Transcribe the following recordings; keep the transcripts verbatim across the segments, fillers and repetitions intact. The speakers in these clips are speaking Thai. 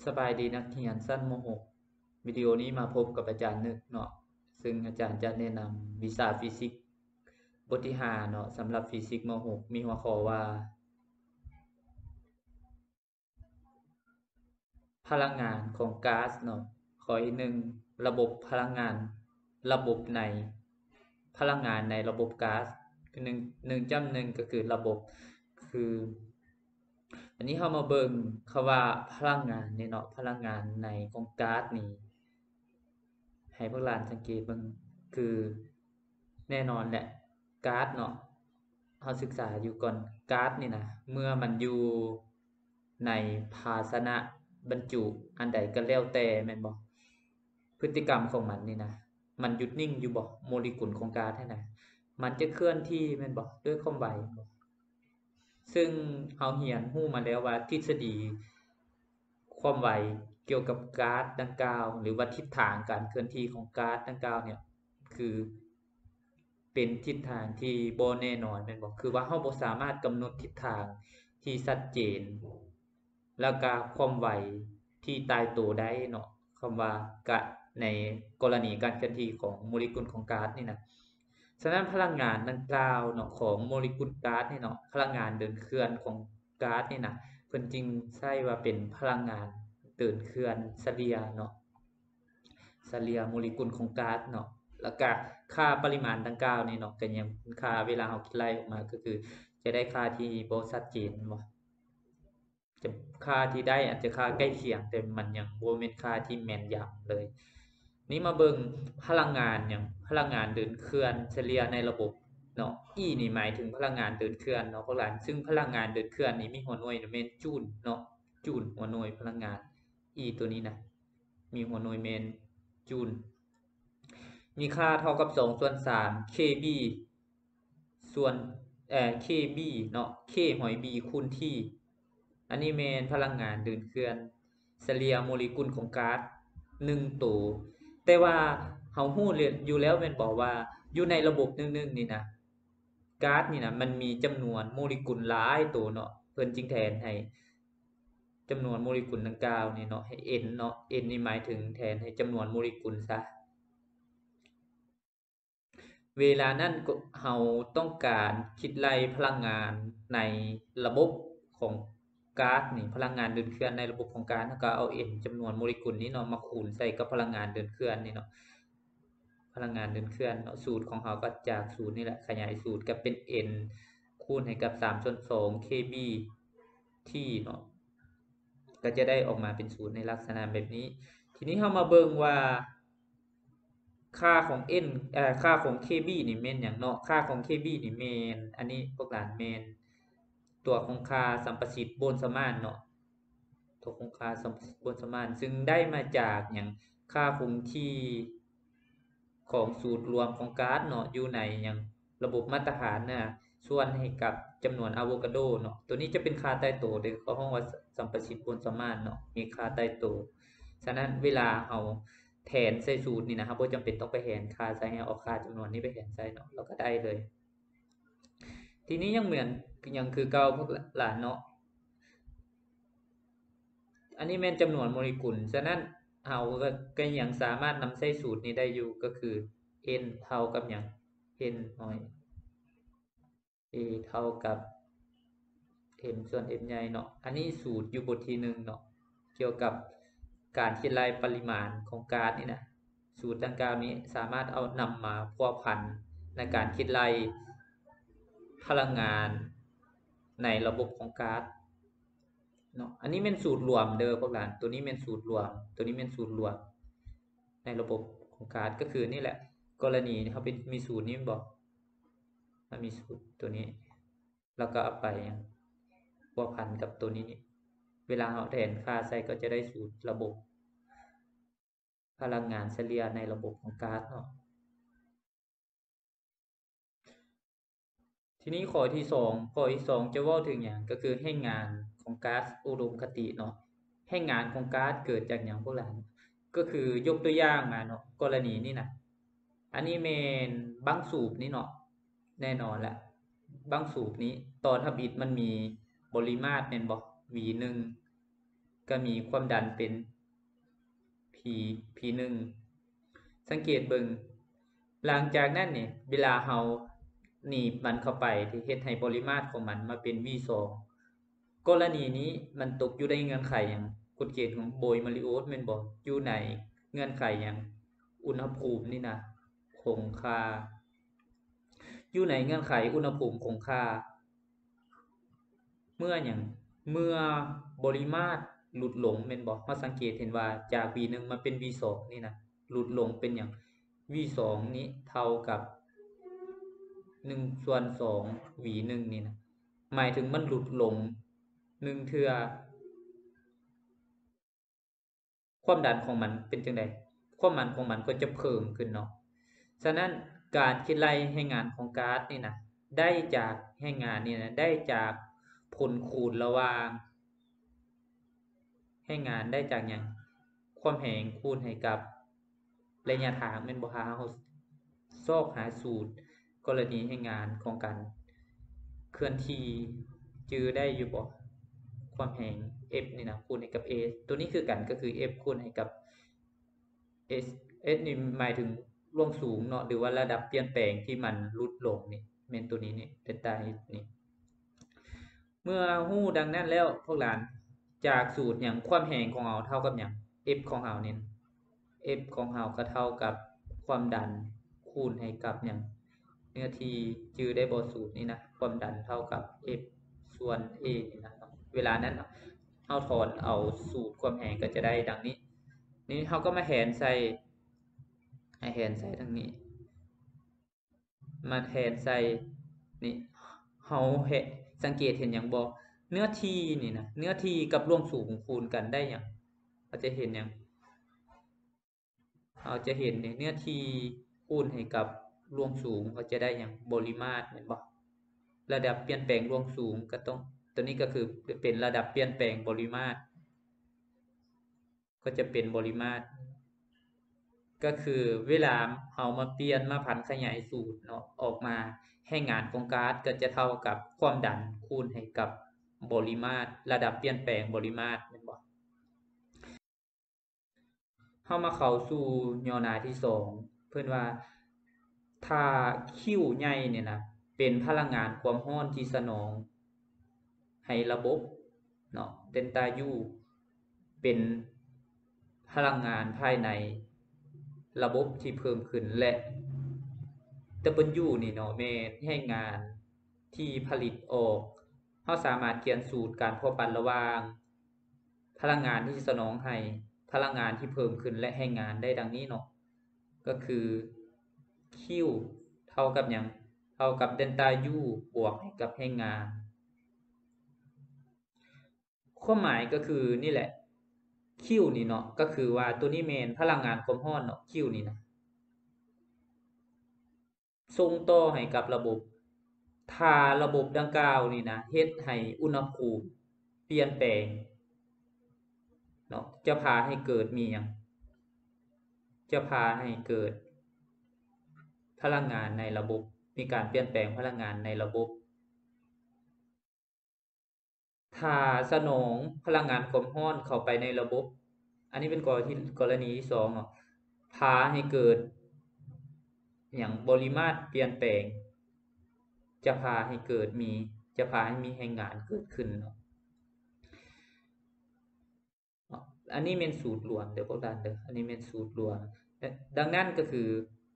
สบายดีนักเรียนชั้นม .หก วิดีโอนี้มาพบกับอาจารย์นึกเนาะซึ่งอาจารย์จะแนะนำวิชาฟิสิกส์บทที่ห้าเนาะสำหรับฟิสิกส์ม .หก มีหัวข้อว่าพลังงานของก๊าซเนาะข้อที่หนึ่งระบบพลังงานระบบในพลังงานในระบบก๊าซคือหนึ่ง หนึ่งจ้ำหนึ่งก็คือระบบคืออันนี้เรามาเบิ่งคำว่าพลังงานนี่เนาะพลังงานในของก๊าซนี่ให้พวกหลานสังเกตเบิ่งคือแน่นอนแหละก๊าซเนาะเราศึกษาอยู่ก่อนก๊าซนี่นะเมื่อมันอยู่ในภาชนะบรรจุอันใดก็แล้วแต่แม่นบ่พฤติกรรมของมันนี่นะมันหยุดนิ่งอยู่บ่โมเลกุลของก๊าซนี่นะมันจะเคลื่อนที่แม่นบ่ด้วยความไวบ่ซึ่งเราเรียนรู้มาแล้วว่าทฤษฎีความไวเกี่ยวกับก๊าซดังกล่าวหรือว่าทิศทางการเคลื่อนที่ของก๊าซดังกล่าวเนี่ยคือเป็นทิศทางที่บ่แน่นอนแม่นบ่คือว่าเราบ่สามารถกำหนดทิศทางที่ชัดเจนแล้วก็ความไวที่ตายตัวได้เนาะคำว่ากะในกรณีการเคลื่อนที่ของโมเลกุลของก๊าซนี่นะฉะนั้นพลังงานดังกล่าวเนาะของโมเลกุลก๊าซนี่เนาะพลังงานเดินเคลื่อนของก๊าซนี่นะเพิ่นจึงใช้ว่าเป็นพลังงานเดินเคลื่อนเฉลี่ยเนาะเฉลี่ยโมเลกุลของก๊าซเนาะแล้วก็ค่าปริมาณดังกล่าวนี่เนาะก็ยังค่าเวลาเราคิดไล่ออกมาก็คือจะได้ค่าที่บ่ชัดเจนบ่จะค่าที่ได้อาจจะค่าใกล้เคียงแต่มันยังบ่แม่นค่าที่แม่นยำเลยนี้มาเบิ่งพลังงานหยังพลังงานเดินเคลื่อนเฉลี่ยในระบบเนาะ E นี่หมายถึงพลังงานเดินเคลื่อนเนาะพวกหลานซึ่งพลังงานเดินเคลื่อนนี้มีหัวหน่วยแม่นจูลเนาะจูลหัวหน่วยพลังงาน E ตัวนี้นะมีหัวหน่วยแม่นจูลมีค่าเท่ากับสองส่วนสาม kb ส่วนเอ่อ kb เนาะ k หอย b คูณ t อันนี้แม่นพลังงานเดินเคลื่อนเฉลี่ยโมเลกุลของก๊าซหนึ่งตัวแต่ว่าเฮาฮู้อยู่แล้วแม่นบ่ว่าอยู่ในระบบหนึ่งๆนี่นะก๊าซนี่นะมันมีจำนวนโมเลกุลหลายตัวเนาะเพิ่นจึงแทนให้จำนวนโมเลกุลดังกล่าวนี่เนาะให้ n เนาะ n นี่หมายถึงแทนให้จำนวนโมเลกุลซะเวลานั้นเฮาต้องการคิดไล่พลังงานในระบบของก๊าซนี่พลังงานเดินเคลื่อนในระบบของก๊าซเราก็เอา n จำนวนโมเลกุลนี้เนาะมาคูณใส่กับพลังงานเดินเคลื่อนนี่เนาะพลังงานเดินเคลื่อนเนาะสูตรของเราก็จากสูตรนี่แหละขยายสูตรก็เป็น n คูณให้กับสามส่วนสอง kb t เนาะก็จะได้ออกมาเป็นสูตรในลักษณะแบบนี้ทีนี้เรามาเบิ่งว่าค่าของ n เอ่อค่าของ kb นี่แม่นหยังเนาะค่าของ kb นี่แม่นอันนี้พวกหลานแม่นตัวของค่าสัมประสิทธิ์บนสมานเนาะตัวของค่าสัมประสิทธิ์บนสมานซึ่งได้มาจากหยังค่าคงที่ของสูตรรวมของก๊าซเนาะอยู่ในหยังระบบมาตรฐานน่ะส่วนให้กับจำนวนอะโวคาโดเนาะตัวนี้จะเป็นค่าตายตัวโดยเขาเรียกว่าสัมประสิทธิ์บนสมานเนาะมีค่าตายตัวฉะนั้นเวลาเราแทนใส่สูตรนี่นะครับบ่จำเป็นต้องไปแทนค่าใส่ให้เอาค่าจำนวนนี้ไปแทนใส่เนาะเราก็ได้เลยทีนี้ยังเหมือนยังคือเก่าพวกหลานเนาะอันนี้แม่นจำนวนโมเลกุลฉะนั้นเราก็ก็ยังสามารถนำใส่สูตรนี้ได้อยู่ก็คือ n เท่ากับหยัง n น้อย a เท่ากับ m ส่วน m ใหญ่เนาะอันนี้สูตรอยู่บทที่หนึ่งเนาะเกี่ยวกับการคิดไล่ปริมาณของก๊าซนี่นะสูตรดังกล่าวนี้สามารถเอานำมาพัวพันในการคิดไล่พลังงานในระบบของก๊าซเนาะอันนี้เป็นสูตรรวมเด้อพวกหลานตัวนี้เป็นสูตรรวมตัวนี้เป็นสูตรรวมในระบบของก๊าซก็คือนี่แหละกรณีเขาเป็นมีสูตรนี้บอกมันมีสูตรตัวนี้แล้วก็เอาไปพัวพันกับตัวนี้นี่เวลาเราแทนค่าใส่ก็จะได้สูตรระบบพลังงานเฉลี่ยในระบบของก๊าซเนาะทีนี้ข้อที่สองข้อที่สองจะเว้าถึงหยังก็คือให้งานของก๊าซอุดมคติเนาะให้งานของก๊าซเกิดจากหยังพวกหลานก็คือยกตัวอย่างมาเนาะกรณีนี้นะอันนี้แม่นบังสูบนี่เนาะแน่นอนแหละบังสูบนี้ตอนทำอิฐมันมีปริมาตรแม่นบ่ วี หนึ่งก็มีความดันเป็น P พี หนึ่ง สังเกตเบิ่งหลังจากนั้นนี่เวลาเฮาหนีบมันเข้าไปที่เฮ็ดให้ปริมาตรของมันมาเป็น วี สอง กรณีนี้มันตกอยู่ในเงื่อนไขหยังกฎเกณฑ์ของโบยมาริโอสแม่นบ่อยู่ในเงื่อนไขหยังอุณหภูมินี่นะคงค่าอยู่ในเงื่อนไขอุณหภูมิคงค่าเมื่อหยังเมื่อปริมาตรลดลงแม่นบ่เฮาสังเกตเห็นว่าจาก วี หนึ่ง มาเป็น วี สอง นี่นะลดลงเป็นหยัง วี สอง นี้เท่ากับหนึ่งส่วนสอง วี หนึ่ง นี่นะหมายถึงมันลดลงหนึ่งเทื่อความดันของมันเป็นจังได๋ความมันของมันก็จะเพิ่มขึ้นเนาะฉะนั้นการคิดไล่แรงงานของก๊าซนี่นะได้จากแรงงานนี่นะได้จากผลคูณระหว่างแรงงานได้จากหยังความแรงคูณให้กับระยะทางแม่นบ่คะเฮาซอกหาสูตรกรณีแรงงานของการเคลื่อนที่จื่อได้อยู่บ่ความแรง F นี่นะคูณให้กับ A ตัวนี้คือกันก็คือ F คูณให้กับ S S นี่หมายถึงร่วงสูงเนาะหรือว่าระดับเปลี่ยนแปลงที่มันลดลงนี่แม่นตัวนี้นี่ delta H นี่เมื่อฮู้ดังนั้นแล้วพวกหลานจากสูตรหยังความแรงของเฮาเท่ากับหยัง F ของเฮานี่ F ของเฮาก็เท่ากับความดันคูณให้กับหยังเนื้อที่จื่อได้บ่สูตรนี้นะความดันเท่ากับ F ส่วน A นี่นะเวลานั้นเฮาถอนเอาสูตรความแรงก็จะได้ดังนี้นี่เฮาก็มาแทนใส่ให้แทนใส่ทางนี้มาแทนใส่นี่เฮาเฮ็ดสังเกตเห็นหยังบ่เนื้อที่นี่นะเนื้อที่กับร่วงสูงคูณกันได้หยังเราจะเห็นหยังเราจะเห็นเนื้อที่คูณให้กับร่วงสูงก็จะได้หยังปริมาตรแม่นบ่ระดับเปลี่ยนแปลงร่วงสูงก็ต้องตัวนี้ก็คือเป็นระดับเปลี่ยนแปลงปริมาตรก็จะเป็นปริมาตรก็คือเวลาเฮามาเปลี่ยนมาพันขยายสูตรเนาะออกมาแรงงานของก๊าซก็จะเท่ากับความดันคูณให้กับปริมาตรระดับเปลี่ยนแปลงปริมาตรแม่นบ่เฮามาเข้าสู่ย่อหน้าที่สองเพิ่นว่าถ้า Q ใหญ่เนี่ยนะเป็นพลังงานความร้อนที่สนองให้ระบบเนาะ delta U เป็นพลังงานภายในระบบที่เพิ่มขึ้นและ W นี่เนาะแม่นแรงงานที่ผลิตออกเฮาสามารถเขียนสูตรการพอปั่นระหว่างพลังงานที่สนองให้พลังงานที่เพิ่มขึ้นและแรงงานได้ดังนี้เนาะก็คือ Q เท่ากับหยังเท่ากับ delta U บวกให้กับแรงงานความหมายก็คือนี่แหละ Q นี่เนาะก็คือว่าตัวนี้แม่นพลังงานความร้อนเนาะ Q นี่นะส่งต่อให้กับระบบถ้าระบบดังกล่าวนี่นะเฮ็ดให้อุณหภูมิเปลี่ยนแปลงเนาะจะพาให้เกิดมีหยังจะพาให้เกิดพลังงานในระบบมีการเปลี่ยนแปลงพลังงานในระบบถ้าสนองพลังงานความร้อนเข้าไปในระบบอันนี้เป็นกรณีกรณีที่สองเนาะพาให้เกิดหยังปริมาตรเปลี่ยนแปลงจะพาให้เกิดมีจะพาให้มีแรงงานเกิดขึ้นเนาะอันนี้แม่นสูตรล้วนเด้อพวกท่านเด้ออันนี้แม่นสูตรล้วนดังนั้นก็คือ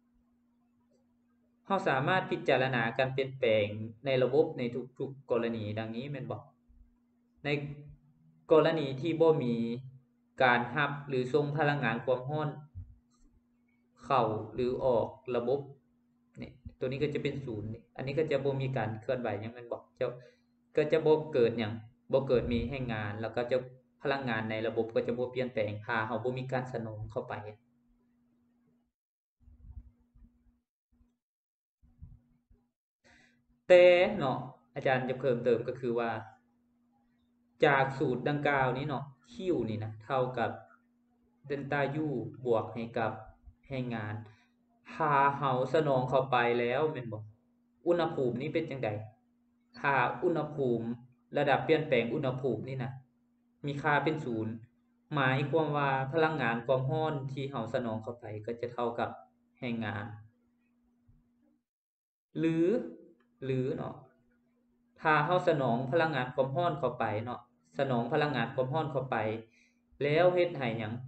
เฮาสามารถพิจารณาการเปลี่ยนแปลงในระบบในทุกๆกรณีดังนี้แม่นบ่ในกรณีที่บ่มีการรับหรือส่งพลังงานความร้อนเข้าหรือออกระบบนี่ตัวนี้ก็จะเป็นศูนย์นี่อันนี้ก็จะบ่มีการเคลื่อนไหวหยังแม่นบ่จะก็จะบ่เกิดหยังบ่เกิดมีแรงงานแล้วก็จะพลังงานในระบบก็จะบ่เปลี่ยนแปลงถ้าเฮาบ่มีการสนองเข้าไปแต่เนาะอาจารย์จะเพิ่มเติมก็คือว่าจากสูตรดังกล่าวนี้เนาะ Q นี่นะเท่ากับ delta U บวกให้กับแรงงานถ้าเฮาสนองเข้าไปแล้วแม่นบ่อุณหภูมินี้เป็นจังได๋ถ้าอุณหภูมิระดับเปลี่ยนแปลงอุณหภูมินี่นะมีค่าเป็นศูนย์หมายความว่าพลังงานความร้อนที่เราสนองเข้าไปก็จะเท่ากับแรงงานหรือหรือเนาะถ้าเราสนองพลังงานความร้อนเข้าไปเนาะสนองพลังงานความร้อนเข้าไปแล้วเฮ็ดให้หยัง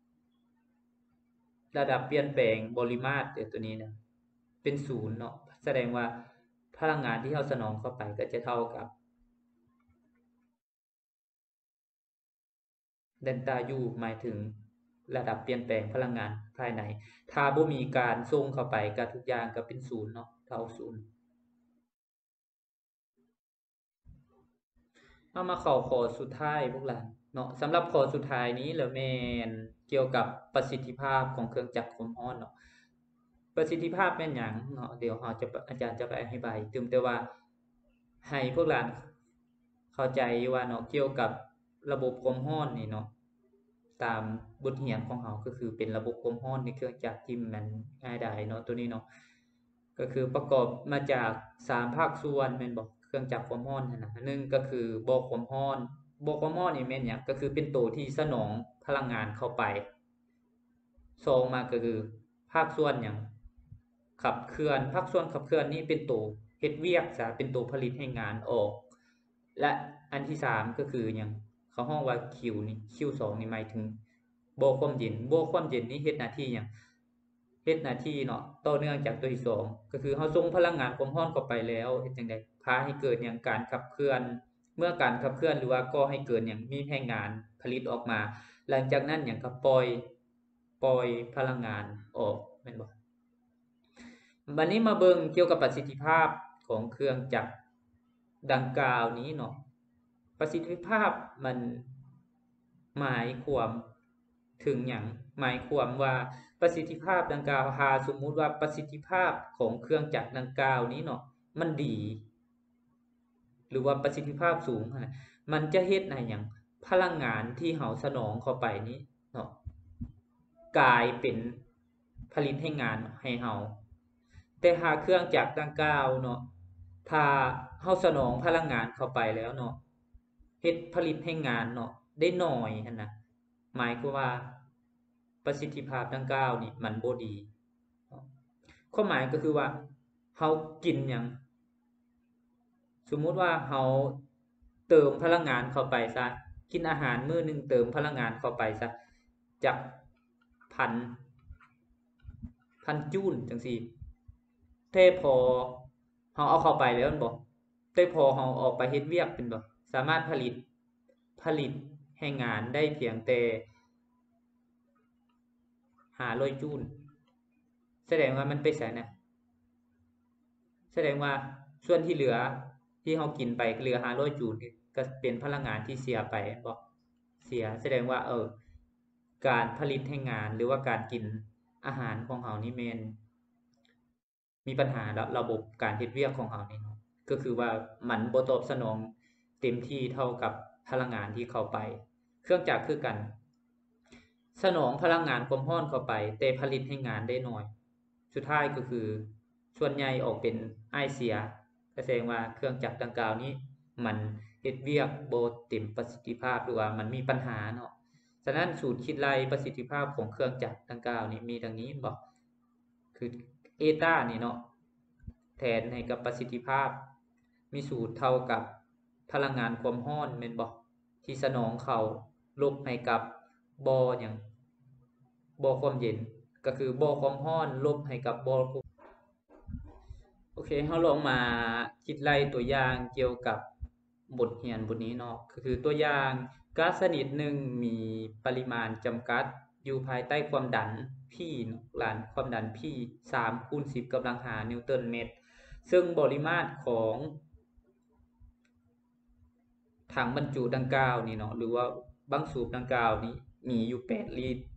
ระดับเปลี่ยนแปลงปริมาตรเดี๋ยวตัวนี้นะเป็นศูนย์เนาะแสดงว่าพลังงานที่เราสนองเข้าไปก็จะเท่ากับ เดลต้า U หมายถึงระดับเปลี่ยนแปลงพลังงานภายในถ้าบ่มีการส่งเข้าไปก็ทุกอย่างก็เป็นศูนย์เนาะเท่าศูนย์เอามาเข้าข้อสุดท้ายพวกหลานเนาะสำหรับข้อสุดท้ายนี้แล้วแม่นเกี่ยวกับประสิทธิภาพของเครื่องจักรความร้อนเนาะประสิทธิภาพแม่นหยังเนาะเดี๋ยวเราจะอาจารย์จะไปอธิบายถึงแต่ว่าให้พวกหลานเข้าใจว่าเนาะเกี่ยวกับระบบความร้อนนี่เนาะ ตามบทเรียนของเราก็คือเป็นระบบความร้อนในเครื่องจักรที่มันง่ายดายเนาะตัวนี้เนาะก็คือประกอบมาจากสามภาคส่วนแม่นบ่เครื่องจักรความร้อนนั่นน่ะหนึ่งก็คือบ่อความร้อนบ่อความร้อนนี่แม่นหยังก็คือเป็นตัวที่สนองพลังงานเข้าไปสองมาก็คือภาคส่วนหยังขับเคลื่อนภาคส่วนขับเคลื่อนนี้เป็นตัวเฮ็ดเวียกซะเป็นตัวผลิตให้งานออกและอันที่สามก็คือหยังเขาฮ้องว่า Q นี่ คิว สอง นี่หมายถึงบ่อความเย็นบ่อความเย็นนี่เฮ็ดหน้าที่หยังเฮ็ดหน้าที่เนาะต่อเนื่องจากตัวที่สองก็คือเราส่งพลังงานความร้อนเข้าไปแล้วเฮ็ดจั่งใดพาให้เกิดหยังการขับเคลื่อนเมื่อการขับเคลื่อนหรือว่าก่อให้เกิดหยังมีแรงงานผลิตออกมาหลังจากนั้นหยังก็ปล่อยปล่อยพลังงานออกแม่นบ่บัดนี้มาเบิ่งเกี่ยวกับประสิทธิภาพของเครื่องจักรดังกล่าวนี้เนาะประสิทธิภาพมันหมายความถึงหยังหมายความว่าประสิทธิภาพดังกล่าวหาสมมุติว่าประสิทธิภาพของเครื่องจักรดังกล่าวนี้เนาะมันดีหรือว่าประสิทธิภาพสูงอะมันจะเฮ็ดให้หยังพลังงานที่เราสนองเข้าไปนี้เนาะกลายเป็นผลิตให้งานให้เราแต่หากเครื่องจักรดังกล่าวเนาะถ้าเราสนองพลังงานเข้าไปแล้วเนาะเฮ็ดผลิตให้งานเนาะได้น้อยหั้นน่ะหมายความว่าประสิทธิภาพดังกล่าวนี่มันบ่ดีความหมายก็คือว่าเรากินหยังสมมุติว่าเราเติมพลังงานเข้าไปซะกินอาหารมื้อหนึ่งเติมพลังงานเข้าไปซะจักพันพันจูลจังซี่แต่พอเราเอาเข้าไปแล้วแม่นบ่แต่พอเราออกไปเฮ็ดเวียกเป็นบ่สามารถผลิตผลิตแรงงานได้เพียงแต่ห้าร้อยจูลแสดงว่ามันไปไสน่ะแสดงว่าส่วนที่เหลือที่เรากินไปเหลือห้าร้อยจูลนี่ก็เป็นพลังงานที่เสียไปแม่นบ่เสียแสดงว่าเอ่อการผลิตแรงงานหรือว่าการกินอาหารของเรานี่แม่นมีปัญหาระระบบการเฮ็ดเวียกของเรานี่เนาะก็คือว่ามันบ่ตอบสนองเต็มที่เท่ากับพลังงานที่เข้าไปเครื่องจักรคือกันสนองพลังงานความร้อนเข้าไปแต่ผลิตให้งานได้น้อยสุดท้ายก็คือส่วนใหญ่ออกเป็นอ้ายเสียก็แสดงว่าเครื่องจักรดังกล่าวนี้มันเฮ็ดเวียกบ่เต็มประสิทธิภาพหรือว่ามันมีปัญหาเนาะฉะนั้นสูตรคิดไล่ประสิทธิภาพของเครื่องจักรดังกล่าวนี้มีดังนี้บ่คือเอตานี่เนาะแทนให้กับประสิทธิภาพมีสูตรเท่ากับพลังงานความร้อนแม่นบ่ที่สนองเข้าลบให้กับบ่หยังบ่ความเย็นก็คือบ่ความร้อนลบให้กับบ่โอเคเราลองมาคิดไล่ตัวอย่างเกี่ยวกับบทเรียนบทนี้เนาะก็คือตัวอย่างก๊าซชนิดหนึ่งมีปริมาณจำกัดอยู่ภายใต้ความดัน P เนาะหลานความดัน P สามคูณสิบกำลังห้านิวตันเมตรซึ่งปริมาตรของถังบรรจุดังกล่าวนี่เนาะหรือว่าบังสูบดังกล่าวนี้มีอยู่แปดลิตร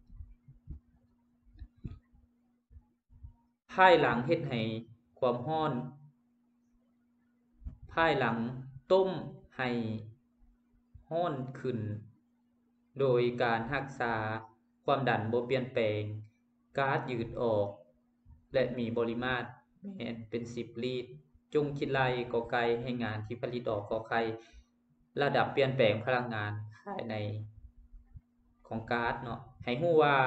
ภายหลังเฮ็ดให้ความร้อนภายหลังต้มให้ร้อนขึ้นโดยการรักษาความดันบ่เปลี่ยนแปลงก๊าซยืดออกและมีปริมาตรแม่นเป็นสิบลิตรจงคิดไล่กอไก่แรงงานที่ผลิตออกขอไข่ระดับเปลี่ยนแปลงพลังงานายในของก๊าซเนาะให้ฮู้ว่า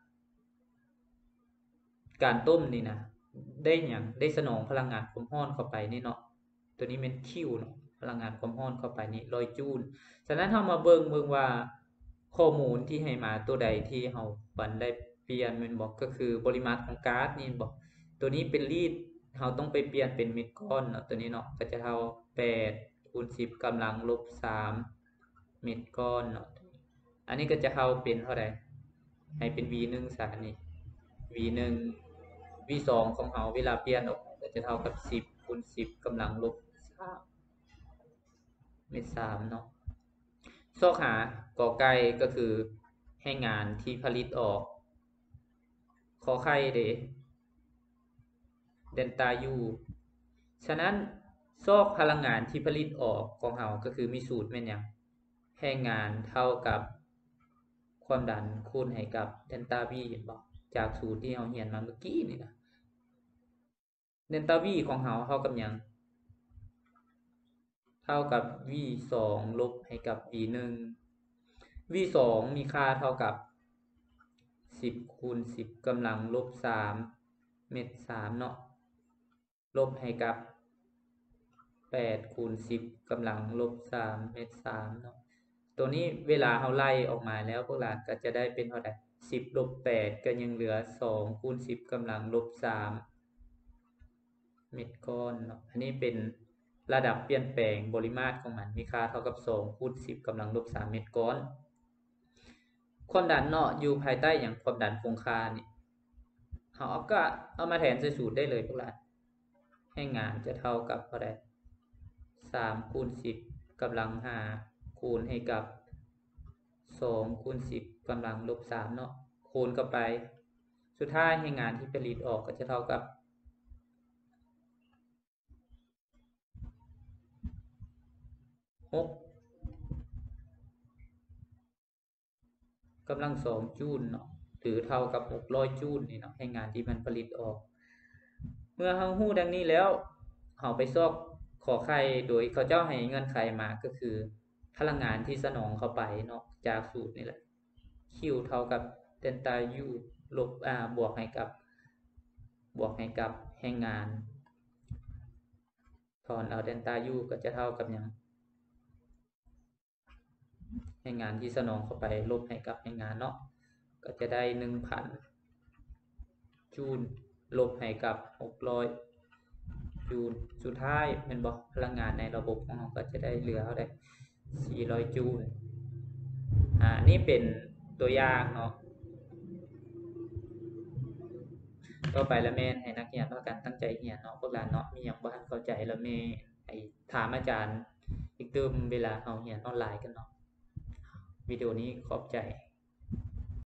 การต้มนี่นะได้หยังได้สนองพลังงานความร้อนเข้าไปนี่เนาะตัวนี้แม่น Q เนาะพลังงานความร้อนเข้าไปนี่หนึ่งร้อยจูลฉะนั้นเฮามาเบิ่งเบิ่งว่าข้อมูลที่ให้มาตัวใดที่เฮาบันได้เปลี่ยนแม่นบ่ก็คือปริมาตรของก๊าซนี่บ่ตัวนี้เป็นลีตรเฮาต้องไปเปลี่ยนเป็นเม็ดก้อนเนาะตัวนี้เนาะก็จะเท่าแปดคูณสิบกำลังลบสามเม็ดก้อนเนาะอันนี้ก็จะเท่าเป็นเท่าใดให้เป็น วี หนึ่ง ซะนี่ วี หนึ่ง วี สอง ของเฮาเวลาเปลี่ยนออกก็จะเท่ากับสิบคูณสิบกำลังลบสามเม็ดสามเนาะซอกหากอไก่ก็คือแรงงานที่ผลิตออกขอไข่เด้เดลต้า U ฉะนั้นซอกพลังงานที่ผลิตออกของเฮาก็คือมีสูตรแม่นหยังแรงงานเท่ากับความดันคูณให้กับเดลต้า V เห็นบ่จากสูตรที่เฮาเรียนมาเมื่อกี้นี่นะเดลต้า V ของเฮาเท่ากับหยังเท่ากับ วี สอง ลบให้กับ วี หนึ่ง วี สอง มีค่าเท่ากับสิบคูณสิบกำลังลบสามเม็ดสามเนาะลบให้กับแปดคูณสิบกำลังลบสามเม็ดสามเนาะตัวนี้เวลาเฮาไล่ออกมาแล้วพวกหลานก็จะได้เป็นเท่าใดสิบลบแปดก็ยังเหลือสองคูณสิบกำลังลบสามเม็ดก้อนเนาะอันนี้เป็นระดับเปลี่ยนแปลงปริมาตรของมันมีค่าเท่ากับสองคูณสิบกำลังลบสามเม็ดก้อนความดันเนาะอยู่ภายใต้หยังความดันคงค่านี่เฮาก็เอามาแทนใส่สูตรได้เลยพวกหลานให้งานจะเท่ากับเท่าใดสามคูณสิบกำลังห้าคูณให้กับสองคูณสิบกำลังลบสามเนาะคูณเข้าไปสุดท้ายให้งานที่ผลิตออกก็จะเท่ากับหกกำลังสองจูลเนาะหรือเท่ากับหกร้อยจูลนี่เนาะให้งานที่มันผลิตออกเมื่อเฮาฮู้ดังนี้แล้วเฮาไปซอกขอไข่โดยเขาเจ้าให้เงื่อนไขมาก็คือพลังงานที่สนองเข้าไปเนาะจากสูตรนี่แหละ Q เท่ากับเดลต้า U ลบอ่าบวกให้กับบวกให้กับแรงงานถอนเอาเดลต้า U ก็จะเท่ากับหยังแรงงานที่สนองเข้าไปลบให้กับแรงงานเนาะก็จะได้ หนึ่งพัน จูลลบให้กับหกร้อยจูลสุดท้ายแม่นบ่พลังงานในระบบของเราก็จะได้เหลือเท่าใดสี่ร้อยจูลอ่านี่เป็นตัวอย่างเนาะต่อไปแล้วแม่นให้นักเรียนพากันตั้งใจเรียนเนาะพวกหลานเนาะมีหยังบ่ทันเข้าใจแล้วแม่ให้ถามอาจารย์อีกเติมเวลาเฮาเรียนออนไลน์กันเนาะวิดีโอนี้ขอบใจ